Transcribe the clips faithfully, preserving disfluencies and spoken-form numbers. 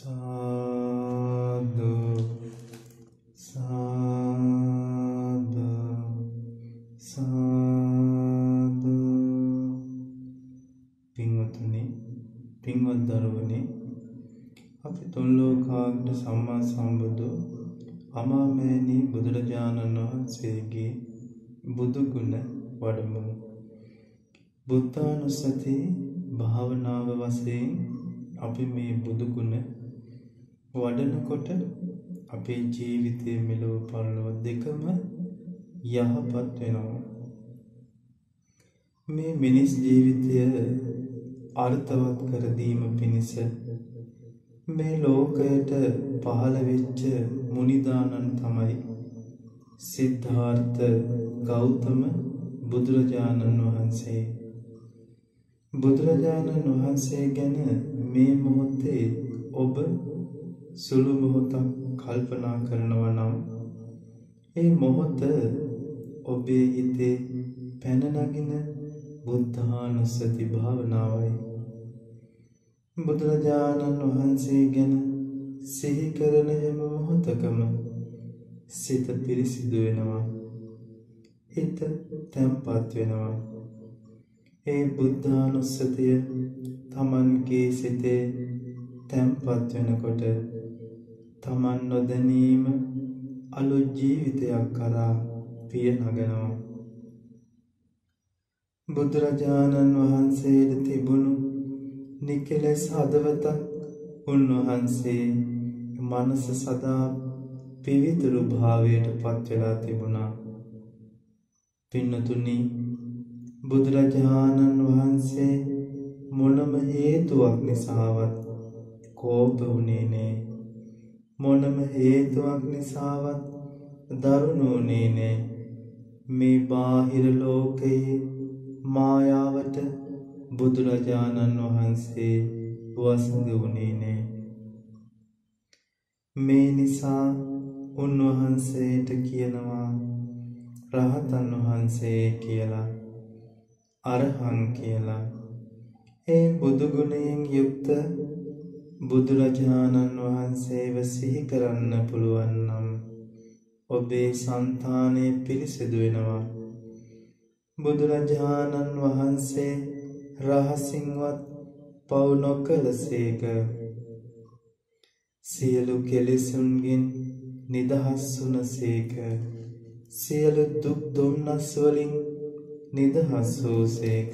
Sadhu, sadhu, sadhu. පින්වතුනි, පින්වත් දරුවනි, අපි තුන් ලෝකාග්‍ර සම්මා සම්බුදු අමාමෑණී බුදුරජාණන් වහන්සේගේ බුදු ගුණ වඩමු. බුද්ධානුස්සති භාවනාව වශයෙන් අපි මේ බුදු ගුණ වඩනකොට අපේ ජීවිතයේ මෙලොව පරලොව දෙකම යහපත් වෙනවා. මේ මිනිස් ජීවිතය අර්ථවත් කර දීම පිණිස මේ ලෝකයට පහළ වෙච්ච මුනිදානන් තමයි සිද්ධාර්ථ ගෞතම බුදුරජාණන් වහන්සේ. බුදුරජාණන් වහන්සේ ගැන මේ මොහොතේ ඔබ සුළු මොහොතක් කල්පනා කරනවා නම් ඒ මොහොත ඔබේ හිතේ පැන නගින බුද්ධානුස්සති භාවනාවයි. බුදුරජාණන් වහන්සේ ගැන සිහි කරන හැම මොහොතකම සිත පිරිසිදු වෙනවා, හිත තැම්පත් වෙනවා. ඒ බුද්ධානුස්සතිය තමන්ගේ සිතේ තැම්පත් වෙනකොට තමන් නොදැනීම අලුත් ජීවිතයක් කරා පිය නගනවා. බුදුරජාණන් වහන්සේට තිබුණු නිකලස් හදවතක් උන්වහන්සේ මනස සදා පිවිතුරු භාවයට පත් වෙලා තිබුණා. පින්නතුනි, බුදුරජාණන් වහන්සේ මොනම හේතුවක් නිසාවත් කෝප වුණේ නෑ. මොනම හේතුවක් නිසාවත් දරුණු වුණේ නෑ. මේ බාහිර ලෝකයේ මායාවට බුදුරජාණන් වහන්සේ වසඟ වුණේ නෑ. මේ නිසා උන්වහන්සේට කියනවා රහතන් වහන්සේ කියලා, අරහං කියලා. ඒ බුදු ගුණයෙන් යුක්ත බුදුරජාණන් වහන්සේව සිහි කරන්න පුළුවන් නම් ඔබේ సంతානය පිරිසිදු වෙනවා. බුදුරජාණන් වහන්සේ රහසින්වත් පව් නොකළසේක. සියලු කෙලෙසුන්ගෙන් නිදහස් වුණසේක. සියලු දුක් දුම්නස් වලින් නිදහස් වූසේක.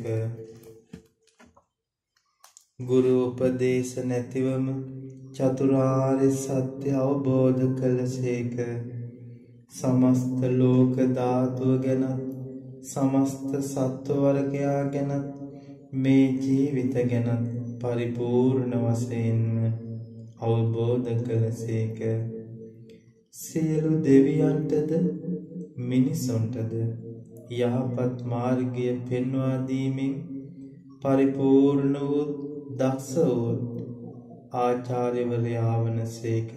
ගුරු උපදේශ නැතිවම චතුරාර්ය සත්‍ය අවබෝධ කළසේක. සමස්ත ලෝක ධාතුව ගැන, සමස්ත සත්ව වර්ගයා ගැන, මේ ජීවිත ගැන පරිපූර්ණ වශයෙන්ම අවබෝධ කළසේක. සියලු දෙවියන්ටද මිනිසුන්ටද යහපත් මාර්ගය පෙන්වා දීමෙන් පරිපූර්ණ වූ දක්ෂ වූ ආචාර්යවරයා වනසේක.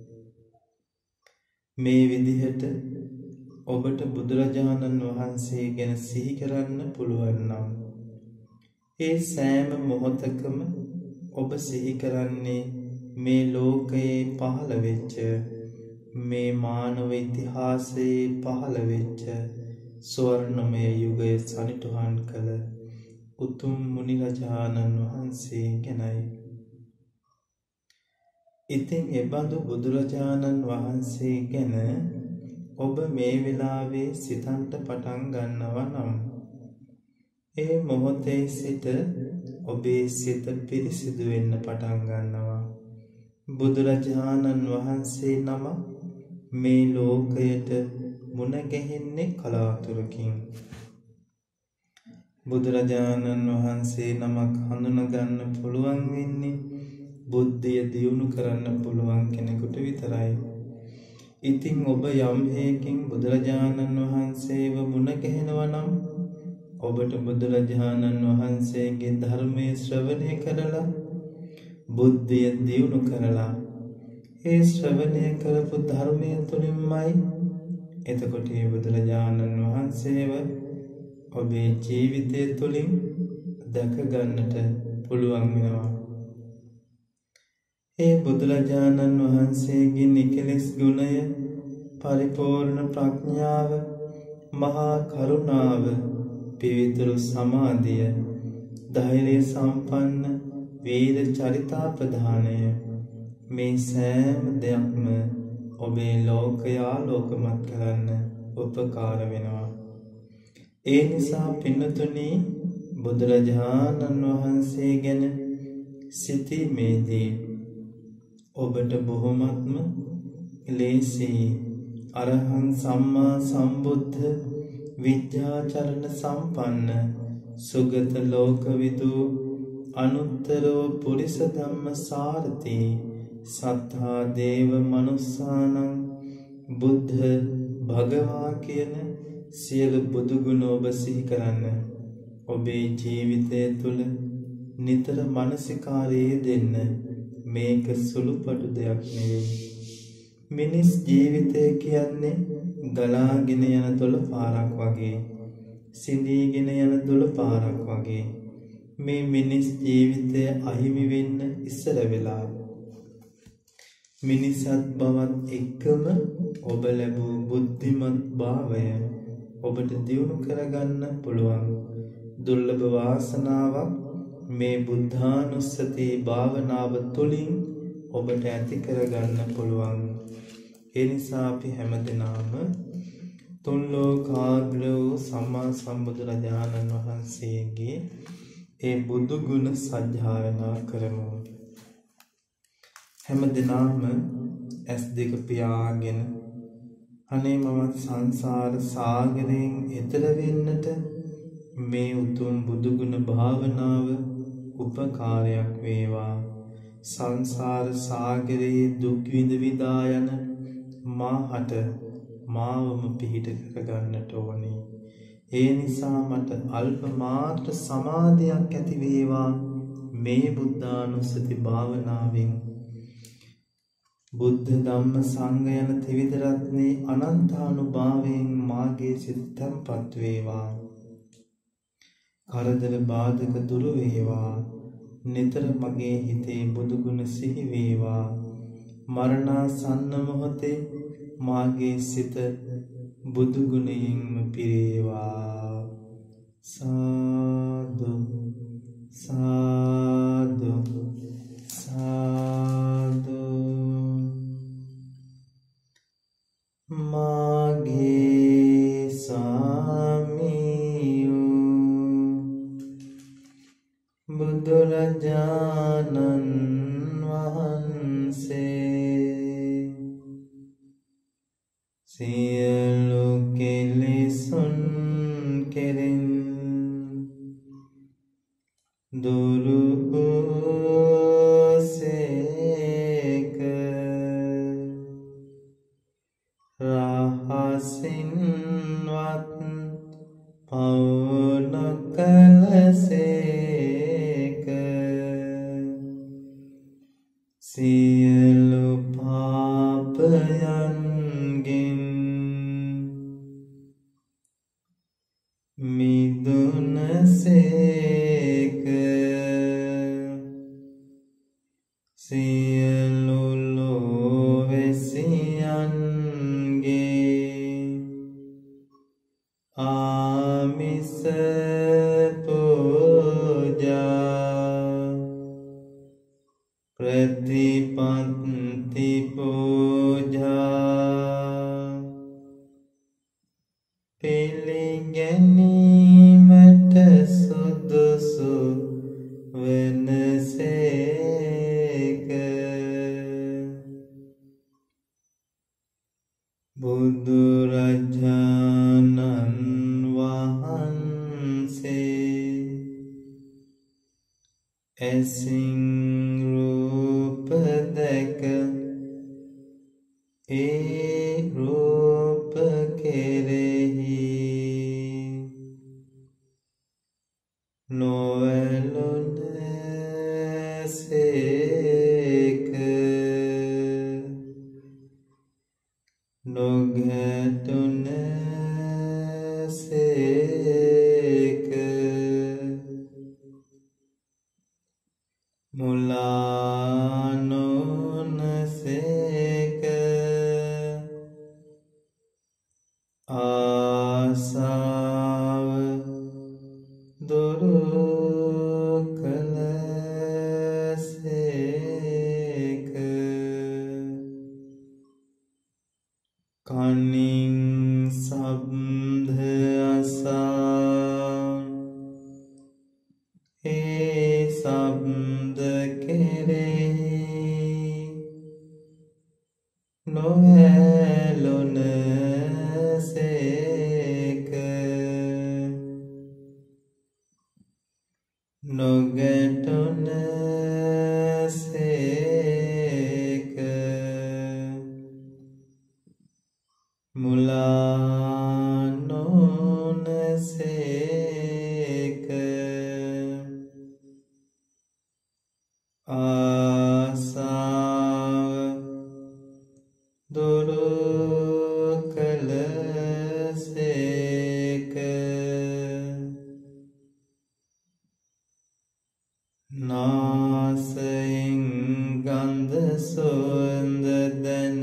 මේ විදිහට ඔබට බුදුරජාණන් වහන්සේ ගැන සිහි කරන්න පුළුවන් නම් ඒ සෑම මොහොතකම ඔබ සිහි කරන්නේ මේ ලෝකයේ පහළ වෙච්ච, මේ මානව ඉතිහාසයේ පහළ වෙච්ච ස්වර්ණමය යුගයේ සනිටුහන් කළ උතුම් මුනිරජාණන් වහන්සේ ගැනයි. ඉතින් එබඳු බුදුරජාණන් වහන්සේ ගැන ඔබ මේ වෙලාවේ සිතන්ට පටන් ගන්නවා නම් ඒ මොහොතේ සිට ඔබේ සිත පිරිසිදු වෙන්න පටන් ගන්නවා. බුදුරජාණන් වහන්සේ නම මේ ලෝකයට මුණ ගැහෙන්නේ කලාතුරකින්. බුදුරජාණන් වහන්සේ නමක් හඳුනගන්න පුළුවන් වෙන්නේ බුද්ධිය දියුණු කරන්න පුළුවන් කෙනෙකුට විතරයි. ඉතින් ඔබ යම් හේකින් බුදුරජාණන් වහන්සේව මුණ ගැහෙනවා නම් ඔබට බුදුරජාණන් වහන්සේගේ ධර්මයේ ශ්‍රවණය කරලා බුද්ධිය දියුණු කරලා ඒ ශ්‍රවණය කරපු ධර්මය තුළින්මයි එතකොට මේ බුදුරජාණන් වහන්සේව ඔබේ ජීවිතය තුළින් දැක ගන්නට පුළුවන් වෙනවා. ඒ බුදුරජාණන් වහන්සේගේ නිකලෙස් ගුණය, පරිපූර්ණ ප්‍රඥාව, මහා කරුණාව, පිවිතුරු සමාධිය, ධෛර්ය සම්පන්න වීර චරිතාපදානය මේ සෑම දෙයක්ම ඔබේ ලෝකය ආලෝකමත් කරන්න උපකාර වෙනවා. ඒ නිසා පින්නතුනි, බුදුරජාණන් වහන්සේ ගැන සිතීමේදී ඔබට බොහොමත්ම ලේසියි. අරහං සම්මා සම්බුද්ධ විද්‍යාචරණ සම්පන්න සුගත ලෝකවිදු අනුත්තරෝ පුරිස ධම්ම සාරති සත්තා දේව මනුස්සානං බුද්ධ භගවා කියන සියලු බුදුගුණ ඔබ සිහි කරන්න. ඔබේ ජීවිතය තුළ නිතර මනසිකාරයේ දෙන්න. මේක සුළුපටු දෙයක් නෙවෙයි. මිනිස් ජීවිතය කියන්නේ ගලාගෙන යන දොළ පාරක් වගේ, සිඳීගෙන යන දොළ පාරක් වගේ. මේ මිනිස් ජීවිතය අහිමි වෙන්න ඉස්සර වෙලා මිනිසත් බවත් එක්කම ඔබ ලැබූ බුද්ධිමත් භාවය ඔබට දියුණු කරගන්න පුළුවන් දුර්ලභ වාසනාවක් මේ බුද්ධානුස්සති භාවනාව තුළින් ඔබට ඇති කරගන්න පුළුවන්. ඒ නිසා අපි හැමදෙනාම තුන් ලෝකාග්‍ර වූ සම්මා සම්බුදුරජාණන් වහන්සේගේ ඒ බුදු ගුණ සජ්ජායනා කරමු. හැමදෙනාම ඇස් දෙක පියාගෙන අනේ මම සංසාර සාගරයෙන් එතර වෙන්නට මේ උතුම් බුදු ගුණ භාවනාව උපකාරයක් වේවා. සංසාර සාගරයේ දුක් විඳ විඳා යන මාහට මාවම පිහිට කරගන්නට ඕනේ. ඒ නිසා මට අල්ප මාත්‍ර සමාධියක් ඇති වේවා මේ බුද්ධානුස්සති භාවනාවෙන්. බුද්ධ ධම්ම සංඝ යන ත්‍රිවිධ රත්නේ අනන්තානුභාවයෙන් මාගේ සිත තැන්පත් වේවා. කරදර බාධක දුරු වේවා. නිතර මගේ හිතේ බුදු ගුණ සිහි වේවා. මරණාසන්න මොහොතේ මාගේ සිත බුදු ගුණයෙන්ම පිරේවා. සාදු සාදු සාදු. මාගේ ස්වාමියෝ බුදුරජාණන් වහන්සේ සියලු කෙලෙසුන් කෙරෙන් දුරු වූසේක. රහසින්වත් පව් නොකළසේක. සියලු පාපයන්ගෙන් මිදුනසේක. සියලු ලෝවැසියන්ගේ ආමිස පූජා ප්‍රතිපත්ති පූජා පිළිගැනීමට සුදුසු වනසේක. බුදුරජාණන් වහන්සේ ඇසින් රූප දැක ඒ රූප කෙරෙහි නොඇලුනසේක. නොගැටුනසේක. මුල් ආසාව දුරු කළසේක කනින් සබ්ද අසා ඒ සබ්ද කෙරෙහි නොඇලුනසේක නොගැටුනසේක මුලා නොවුනසේක ආසාව දුරු කළසේක නාසයෙන් ගන්ධ සුවඳ දැන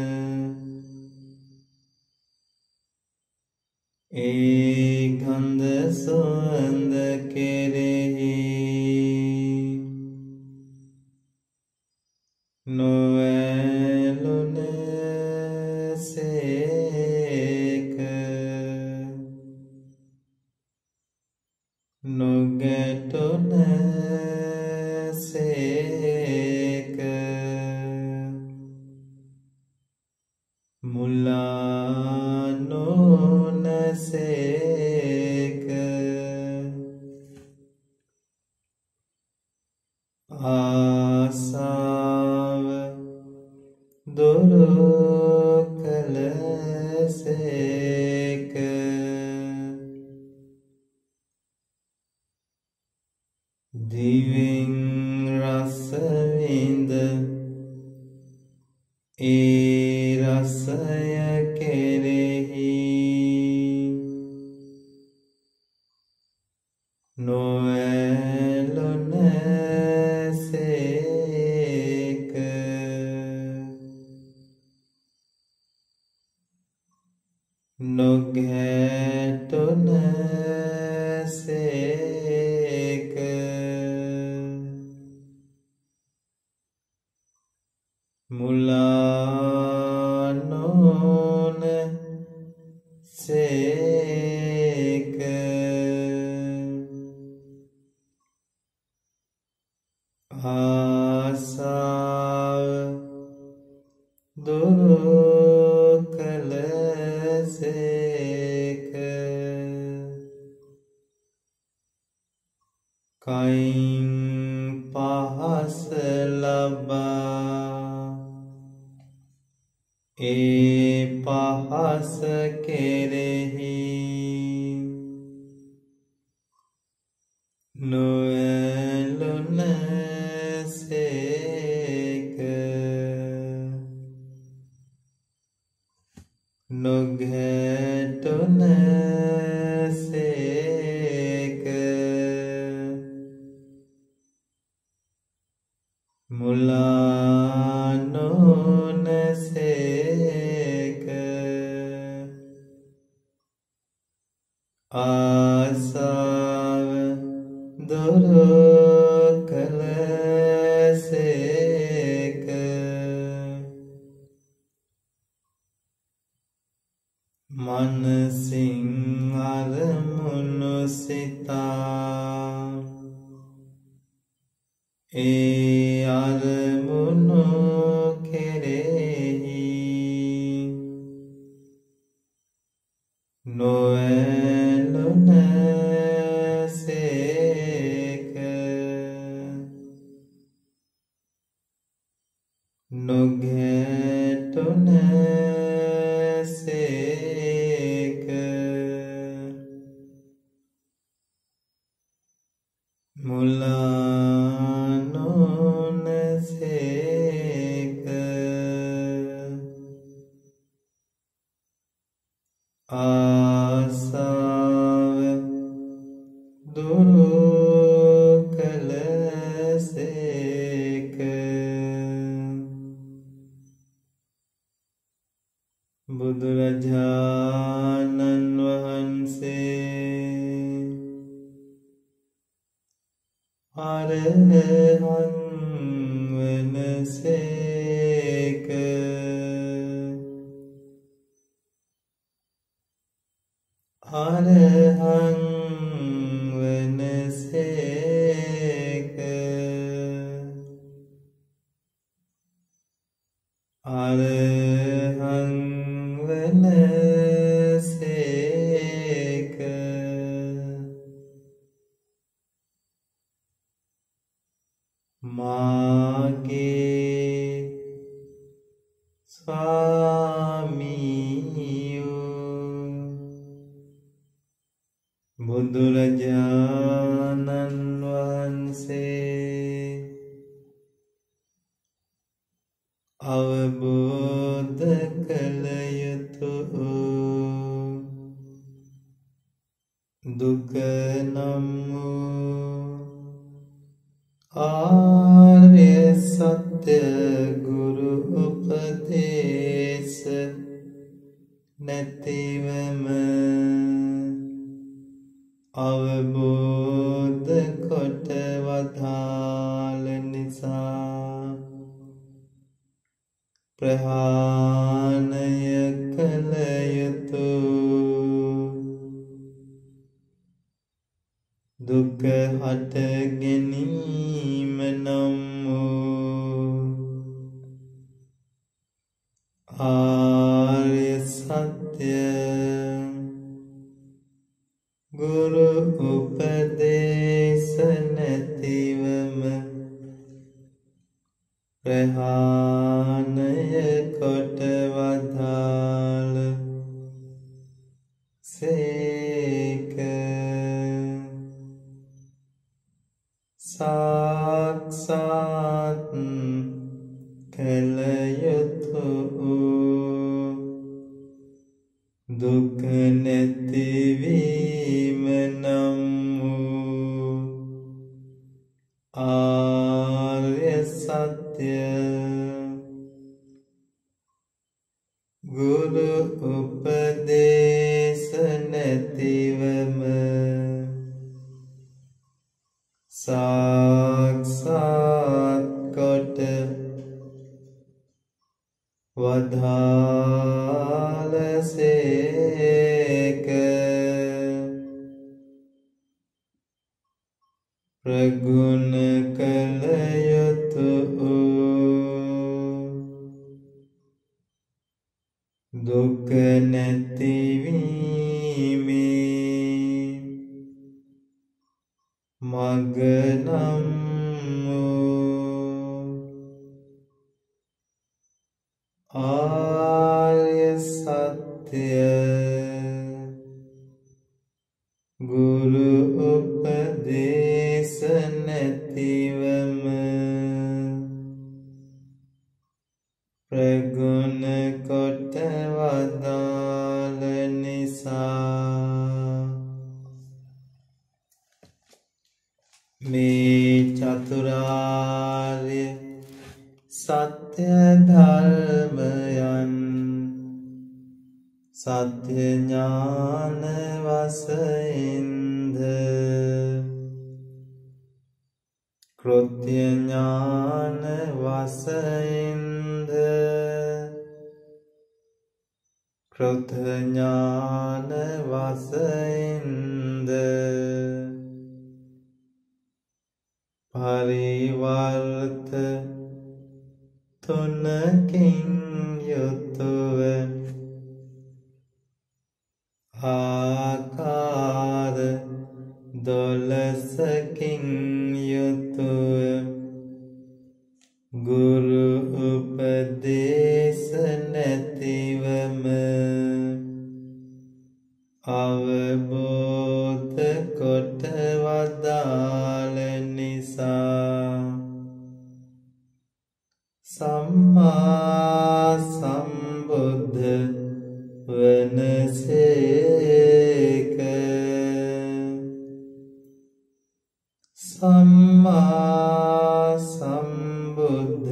ඒ ගන්ධ සුවඳ කෙරෙහි නොඇලුනසේක නොගැටුනසේක මුලා නොවුනසේක ආසාව දුරු කළසේක දිවෙන් රස විඳ ඒ රසය කෙරෙහි නොඇලුනසේක නොගැටුනසේක මුලා නොවුනසේක ආසාව දුරු කළසේක කයින් පහස ලබා ඒ පහස කෙරෙහි නොඇලුනසේක නොගැටුනසේක මුලා නොවුනසේක ආසාව දුරු කළසේක මනසින් අරමුණු සිතා ඒ අරමුණු කෙරෙහි නොඇලුනසේක නොගැටුනසේක මුලා නොවුනසේක ආසාව දුරු කළසේක බුදුරජාණන් වහන්සේ අරහං වනසේක. අරහං වනසේක. අරහං වනසේක. මාගේ ස්වාමීයෝ බුදුරජාණන් වහන්සේ අවබෝධ කළ යුතු දුක නම් වූ ආර්ය සත්‍ය ගුරු උපදේශ නැතිවම අවබෝධ කොට වදාළ නිසා ප්‍රහාණය කළ යුතු දුක හට ගැනීම නම් වූ ආර්ය සත්‍ය ගුරු උපදේශ නැතිවම ප්‍රහාණය කොට වදාළ සේක. සාක්ෂාත් කළ යුතු දුක නැතිවීම නම් වූ ආර්ය සත්‍ය ගුරු උපදේශ නැතිවම සාක්ෂාත් කොට වදාළ සේක. ප්‍රගුණ කළ යුතු දුක නැතිවීමේ මග නම් වූ ආර්ය සත්‍ය ගුරු උපදේශ නැතිවම ප්‍රගුණ කොට වදාළ නිසා මේ චතුරාර්ය සත්‍ය ධර්මයන් සත්‍ය ඥාන වශයෙන්ද කෘත්‍ය ඥාන වශයෙන්ද කෘත ඥාන වශයෙන්ද පරිවර්ත තුනකින් යුතුව ආකාර දොළසකින් යුතුව ගුරු උපදේශ නැතිවම අවබෝධ කොට වදාළ නිසා සම්මා සම්බුද්ධ වනසේක. සම්මා සම්බුද්ධ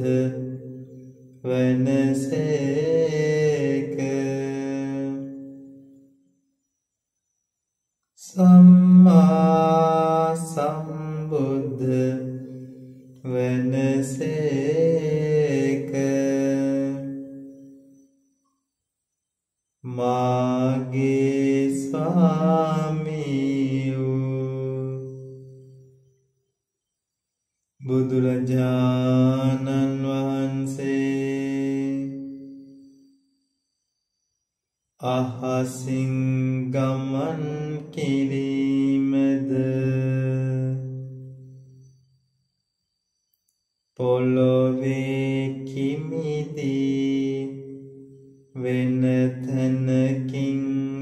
වනසේක. සම්මා සම්බුද්ධ බුදුරජාණන් වහන්සේ අහසින් ගමන් කිරීමද පොළොවේ කිමිදී වෙන තැනකින්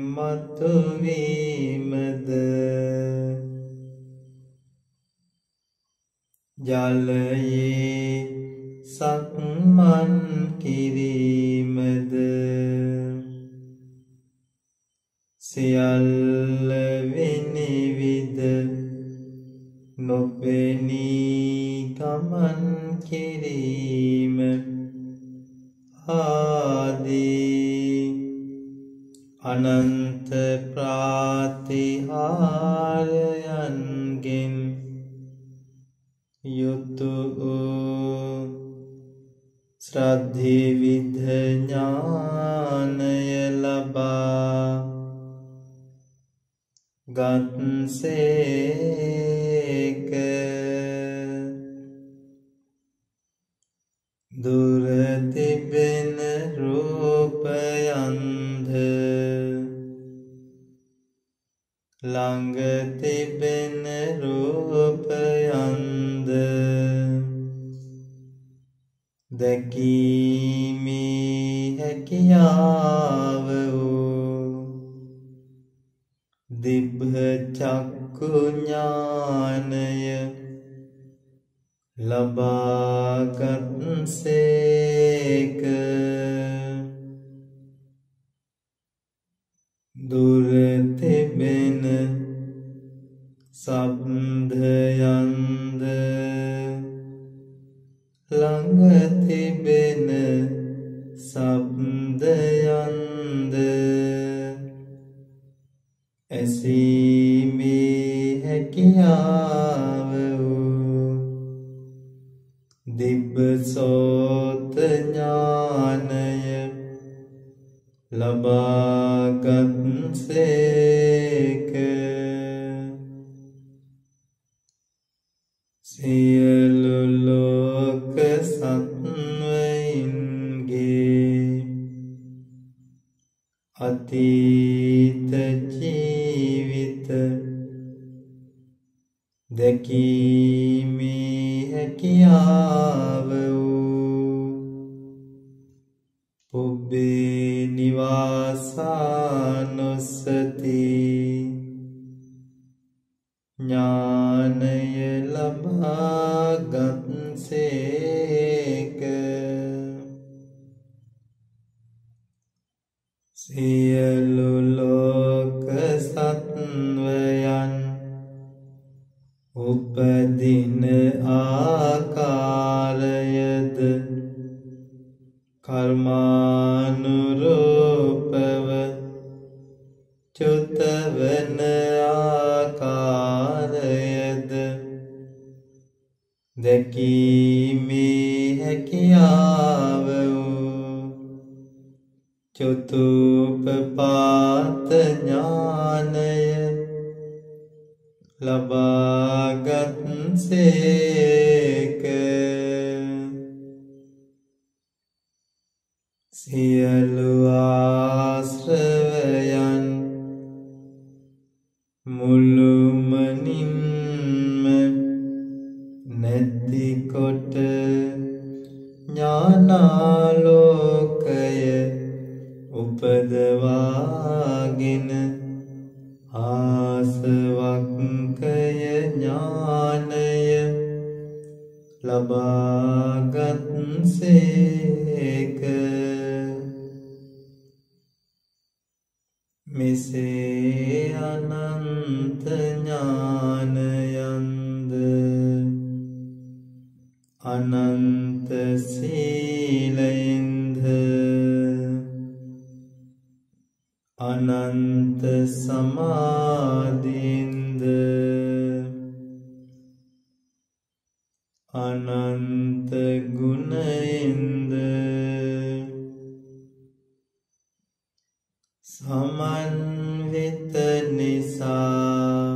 මතුවීමද ජලයේ සක්මන් කිරීමද සියල්ල විනිවිද නොපෙනී ගමන් කිරීම ආදී අනන්ත ප්‍රාතිහාර්යයන්ගෙන් යුතු ශ්‍රද්ධිවිධ ඥානය ලබා ගත්සේක දුර තිබෙන රූපයන්ද ළඟ තිබෙන රූපයන්ද දැකීමේ හැකියාව වූ දිබ්බ චක්කු ඥානය ලබාගත්සේක දුර තිබෙන සබ්දයන්ද ළඟ තිබෙන සබ්දයන්ද ඇසීමේ හැකියාව වූ දිබ්බ සෝත ඥානය ලබාගත්සේක සියලු ලෝක සත්වයින්ගේ අතීත ජීවිත දැකීමේ හැකියාව වූ පුබ්බේ නිවාසානුස්සති ඥානය ලබාගත්සේක සියලු ලෝක සත්වයන් උපදින ආකාරයද කර්මානුරූපව චුතවන ආකාරයද දැකීමේ හැකියාව වූ චතුප්පාත ඥානය ලබාගත්සේක සියලු ආශ්‍රවයන් මුළුමනින්ම නැතිකොට ඥානාලෝකය උපදවාගෙන ආසවක්කය ඥානය ලබාගත්සේක මෙසේ අනන්ත ඥානයන්ද අනන්ත සීලයෙන්ද අනන්ත සමාධියෙන්ද අනන්ත ගුණයෙන්ද සමන්විත සහිත නිසා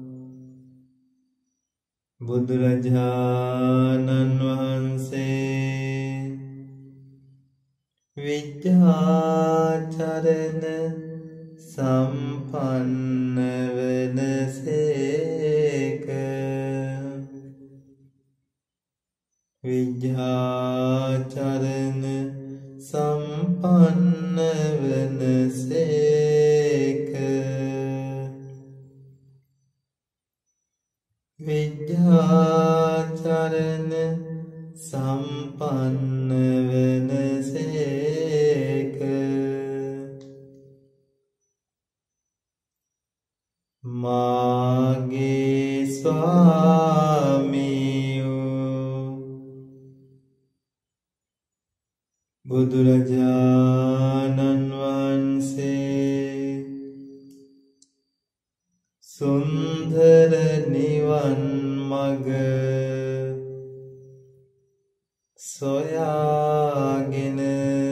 බුදුරජාණන් වහන්සේ විද්‍යාචරණ සම්පන්න වනසේක විද්‍යාචරණ සම්පන්න වනසේක විද්‍යාචරණ සම්පන්න වනසේක මාගේ ස්වාමියෝ බුදුරජාණන් වහන්සේ සුන්දර නිවන් මඟ සොයාගෙන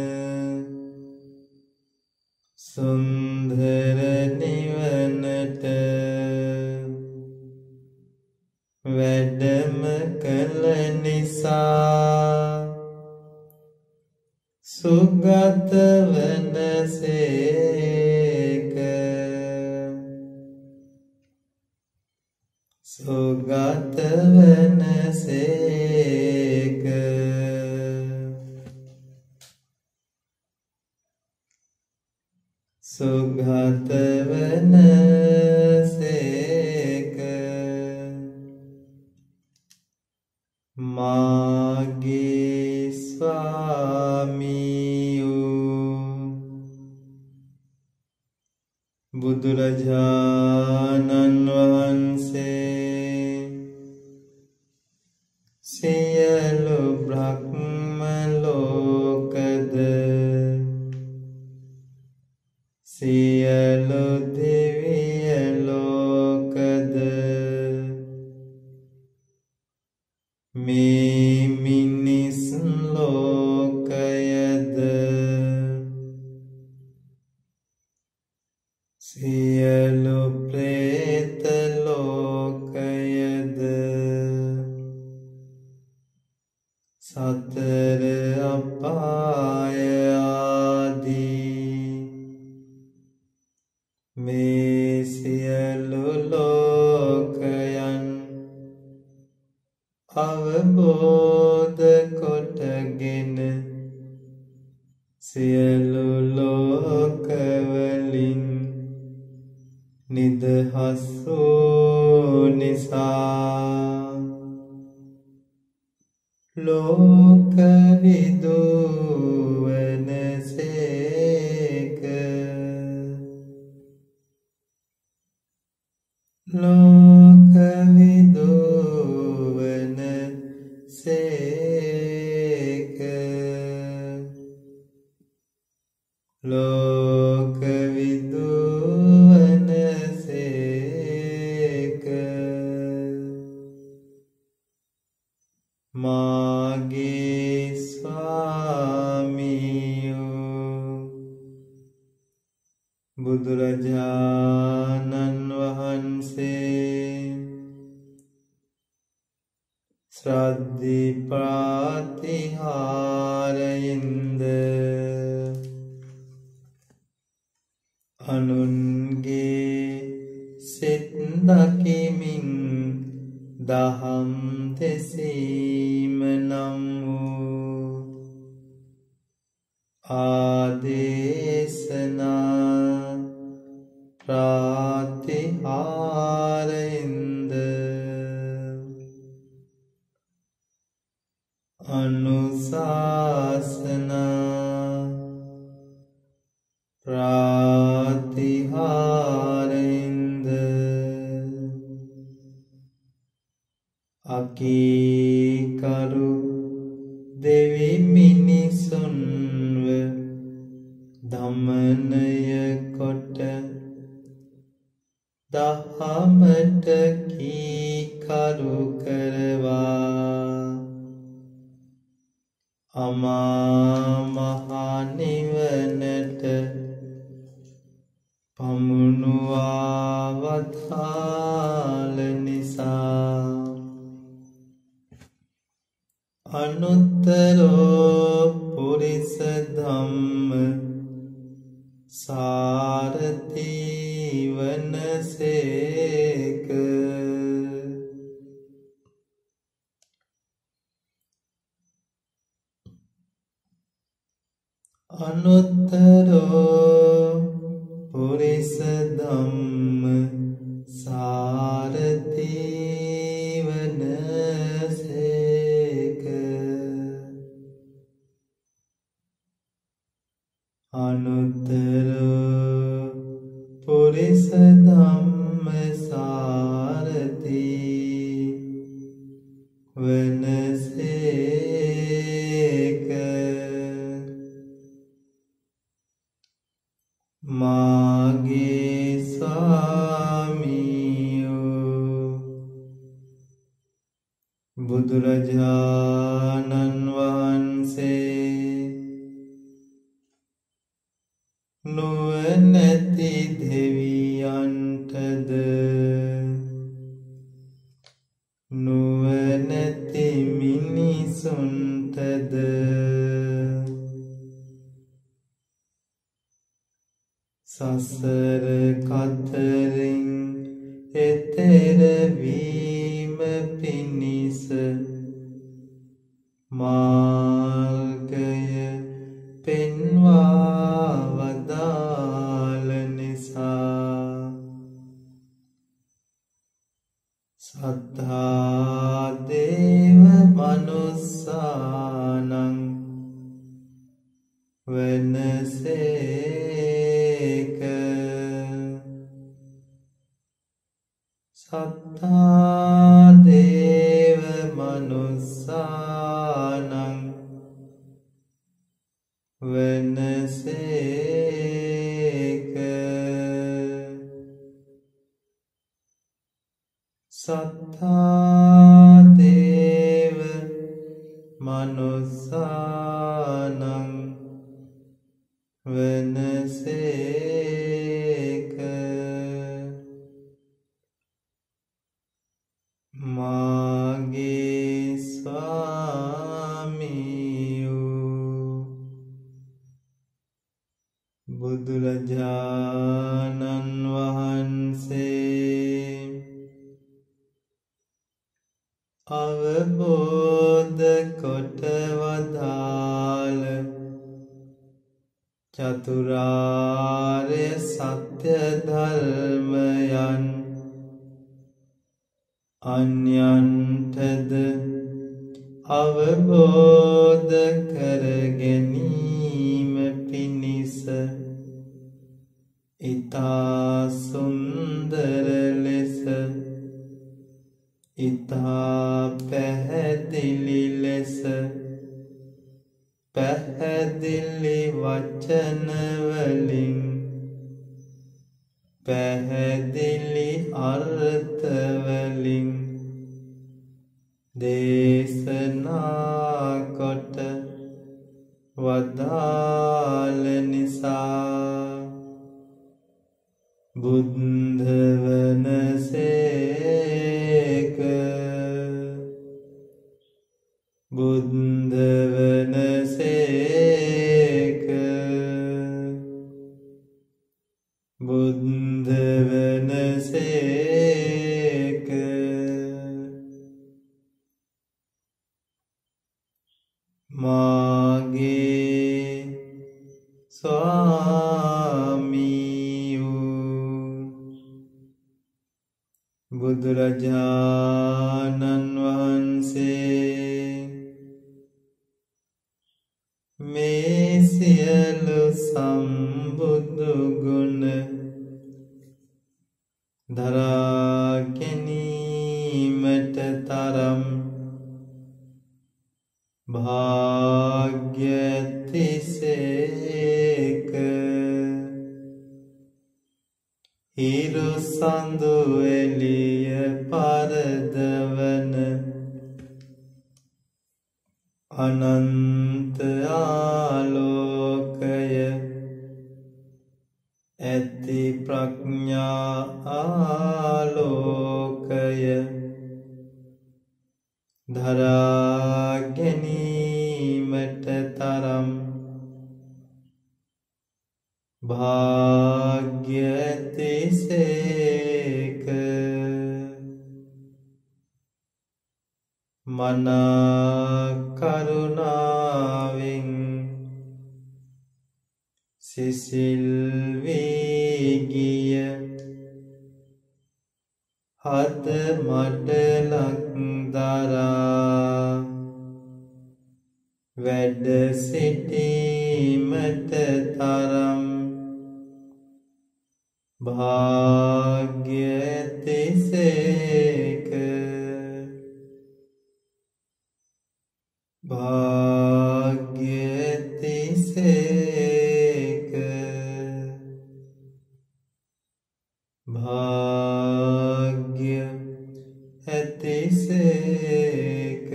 සුන්දර නිවනට වැඩම කළ නිසා සුගත වනසේක සුගත වනසේක සුගත වනසේක මාගේ ස්වාමියෝ බුදුරජාණන් වහන්සේ සියලු බ්‍රහ්ම ලෝකද සියලු දිව්‍ය ලෝකද මේ මිනිස් ලෝකයද සියලු ප්‍රේත ලෝකයද සතර අපාය ආදී මේ සියලු ලෝකයන් අවබෝධ කොටගෙන සියලු ලෝකවලින් නිදහස් වූ නිසා ලෝක විදුවනසේක ලෝක විදුවනසේක ලෝක විදුවනසේක මාගේ ස්වාමියෝ බුදුරජාණන් වහන්සේ ශ්‍රද්ධි ප්‍රාතිහාරයෙන්ද අනුන්ගේ සිත් දකිමින් දහම් දෙසීම නම් වූ ආදේශනා ප්‍රාතිහාරයෙන්ද අනුශාසනා ප්‍රාතිහාරයෙන්ද අකීකරු දෙවි මිනිසුන්ව දමනය කොට දහමට කීකරු කරවා අමා මහ නිවනට පමුණු වදාළ නිසා අනුත්තරෝ පුරිස ධම්ම සාරති වනසේක. අනුත්තරෝ පුරිස ධම්ම සාරති වනසේක. අනුත්තරෝ පුරිස ධම්ම සාරති වනසේක. මාගේ ස්වාමියෝ බුදුරජාණන් වහන්සේ නුවණැති දෙවියන්ටද නුවණැති මිනිසුන්ටද සසර කතරින් එතෙර වීම පිණිස මාර්ගය පෙන්වා වදාළ නිසා සත්තා දේව මනුස්සානං වනසේක. සත්තා දේව මනුස්සානං වනසේක. සත්තා දේව මනුස්සානං වනසේක. මාගේ ස්වාමියෝ බුදුරජාණන් වහන්සේ අවබෝධ කොට වදාළ චතුරාර්ය සත්‍ය ධර්මයන් අන්‍යයන්ටද අවබෝධ කර ගැනීම පිණිස ඉතා සුන්දර ලෙස ඉතා පැහැදිලි ලෙස පැහැදිලි වචන වලින් පැහැදිලි අර්ථ වලින් දේශනා කොට වදාළ නිසා බුද්ධ වනසේක. බුද්ධ වනසේක. බුද්ධ වනසේක. මාගේ ස්වාමියෝ බුදුරජාණන් වහන්සේ මේ සියලු සම්බුදු ගුණ දරා ගැනීමට තරම් භාග්‍යතිසේක. හිරු සඳු එළිය පරදවන අනන්ත ආලෝකය ඇති ප්‍රඥා ආලෝකය දරා ගැනීමට තරම් භාග්‍ය ඇතිසේක. මනා කරුණාවෙන් සිසිල් වී ගිය හද මඩලක් දරා වැඩ සිටීමට තරම් භාග්‍ය ඇතිසේක. භාග්‍ය ඇතිසේක. භාග්‍ය ඇතිසේක.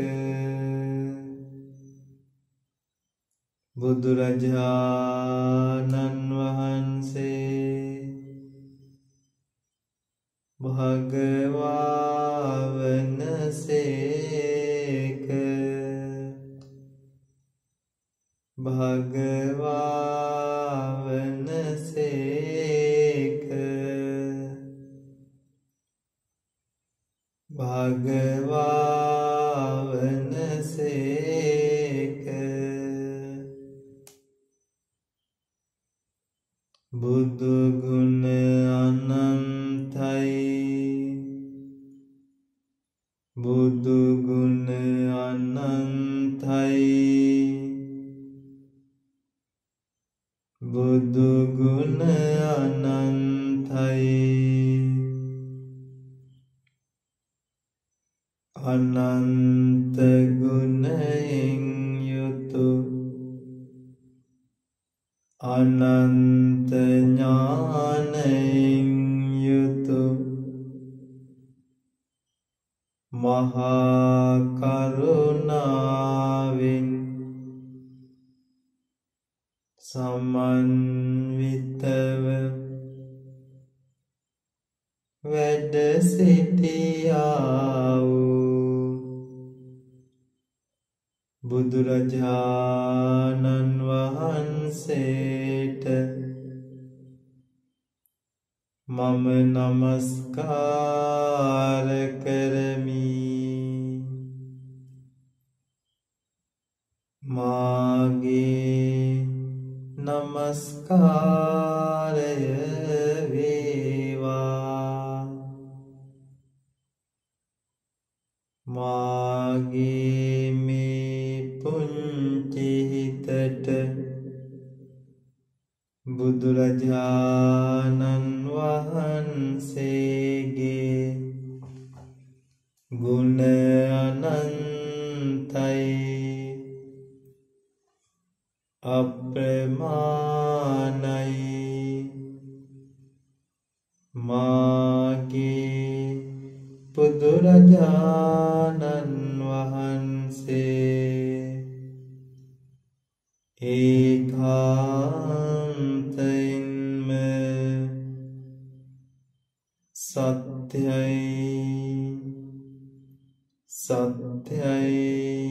බුදුරජාණන් වහන්සේ භගවා වනසේක. භගවා වනසේක. භගවා වනසේක. බුදු ගුණ අනන්තයි. බුදු ගුණ අනන්තයි. බුදු ගුණ අනන්තයි. අනන්ත ගුණයෙන් යුතු අනන්ත ඥානයෙන් යුතු මහා කරුණාවෙන් සමන්විතව වැඩ සිටියා වූ බුදුරජාණන් වහන්සේට මම නමස්කාර කරමි. මාගේ නමස්කාරය වේවා. මාගේ මේ පුංචි හිතට බුදුරජාණන් වහන්සේගේ ගුණ අනන්තයි අප්‍රමාණයි. මාගේ බුදුරජාණන් වහන්සේ ඒකාන්තයෙන්ම සත්‍යයි. සත්‍යයි.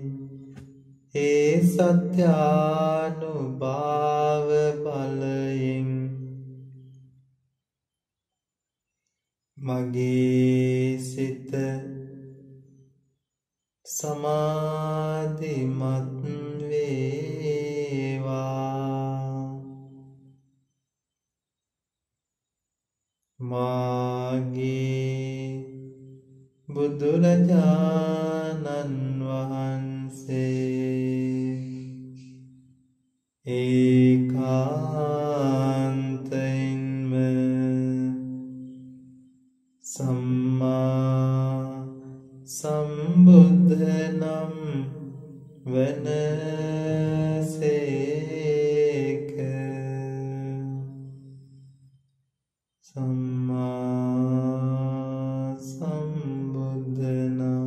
ඒ සත්‍යානුභාව බලයෙන් මගේ සිත සමාධිමත් වේවා. මාගේ බුදුරජාණන් වහන්සේ ඒකාන්තයෙන්ම සම්මා සම්බුද්ධ නම් වනසේක. සම්මා සම්බුද්ධ නම්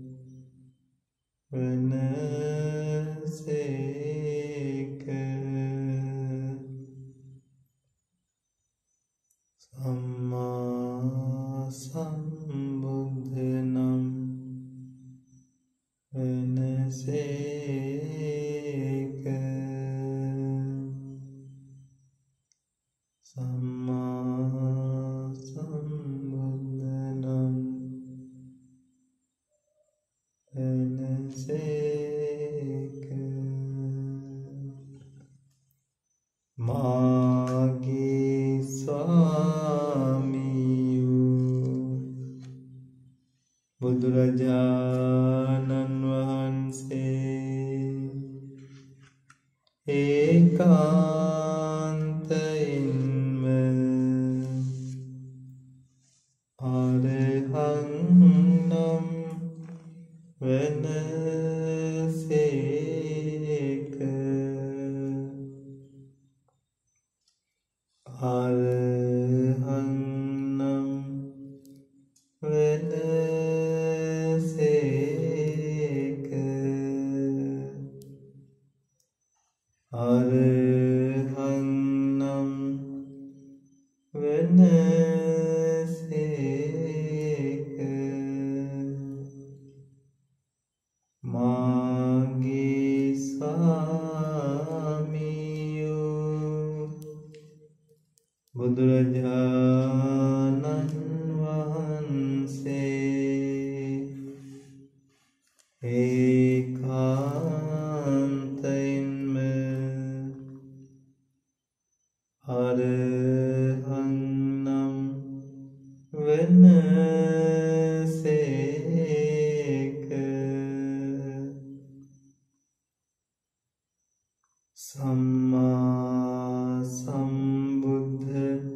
වනසේක. සම්බුද්ධ නම් වනසේක. සම්මා සම්බුද්ධ නම් වනසේක. මාගේ ස්වාමියෝ බුදුරජාණන් වහන්සේ ඒකාන්තයෙන්ම අරහං නම් වනසේක. අරහං නම් වනසේක. අරහං නම් වනසේක. මාගේ ස්වාමියෝ බුදුරජාණන් වහන්සේ ඒකාන්තයෙන්ම අරහං නම් වනසේක. සම්මා සම්බුද්ධ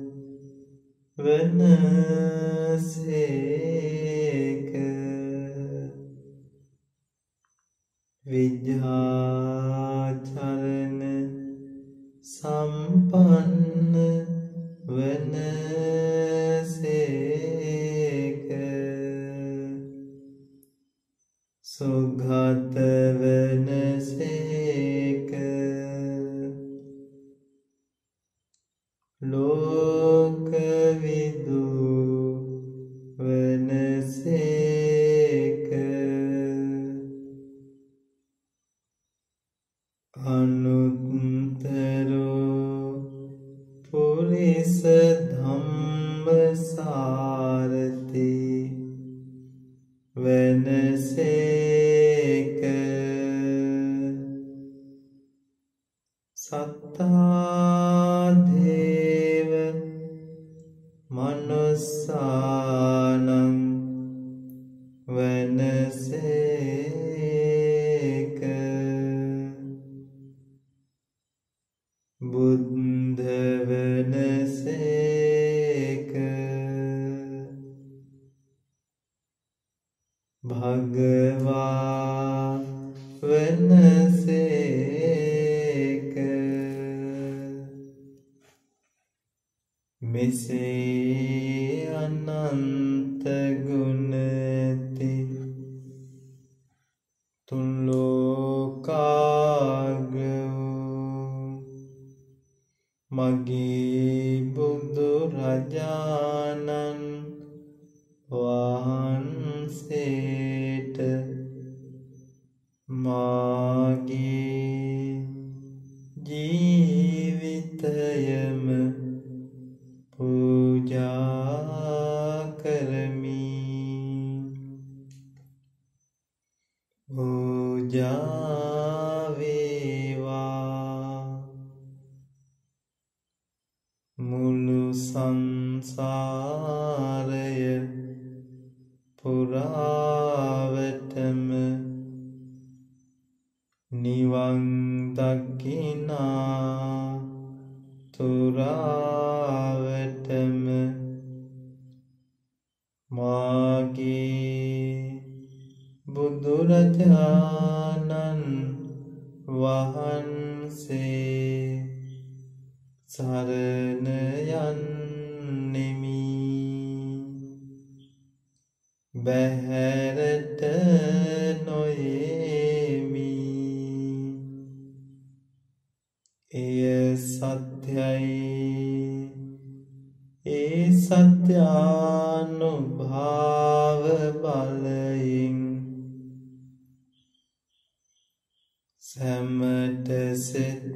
වනසේක. විද්‍යාචරණ සම්පන්න වනසේක. සුගත වනසේක. ලෝකවිදු වනසේක. අනුත්තරෝ පුරිස ධම්මසාරති වනසේක. සත්තා දේව මනුස්සානං වනසේක. බුද්ධ වනසේක. භගවා වනසේක. මෙසේ අනන්ත ගුණති තුන් ලෝකාග්‍රෝ මගේ බුදුරජාණන් වහන්සේට මාගේ ජීවිතයම පූජා කරමි. පූජා වේවා. මුළු සංසාරය පුරාවටම නිවන් දකිනා තුරාවටම මාගේ බුදුරජාණන් වහන්සේ සරණ යන්නෙමි. බැහැරට නොයෙමි. එය සත්‍යයි. ඒ සත්‍ය අනත්‍යානුභාව බලයෙන් සැමට සෙත්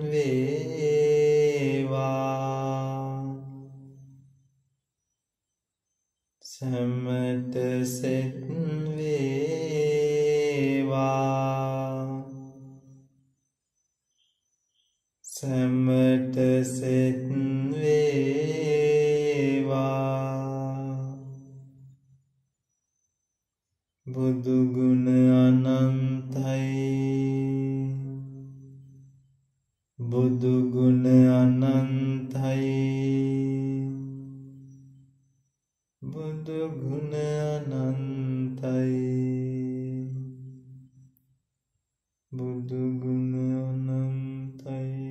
වේවා සැමට සෙත් වේවා සැමට සෙත් වේවා බුදු ගුණ අනන්තයි බුදු ගුණ අනන්තයි බුදු ගුණ අනන්තයි බුදු ගුණ අනන්තයි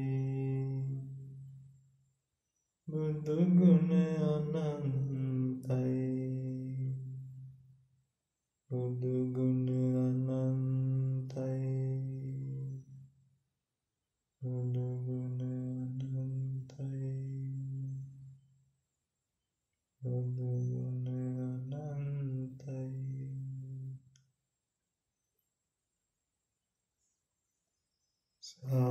බුදු ගුණ අනන්තයි බුදු ගුණ අනන්තයි බුදු ගුණ අනන්තයි බුදු ගුණ අනන්තයි සා